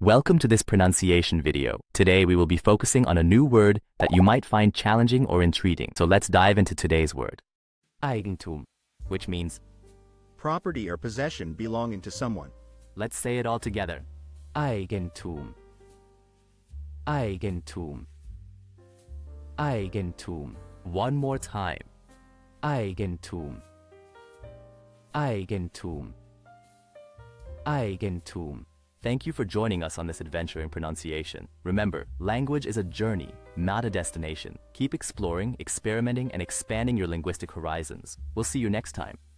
Welcome to this pronunciation video. Today we will be focusing on a new word that you might find challenging or intriguing. So let's dive into today's word. Eigentum, which means property or possession belonging to someone. Let's say it all together. Eigentum. Eigentum. Eigentum. One more time. Eigentum. Eigentum. Eigentum. Thank you for joining us on this adventure in pronunciation. Remember, language is a journey, not a destination. Keep exploring, experimenting, and expanding your linguistic horizons. We'll see you next time.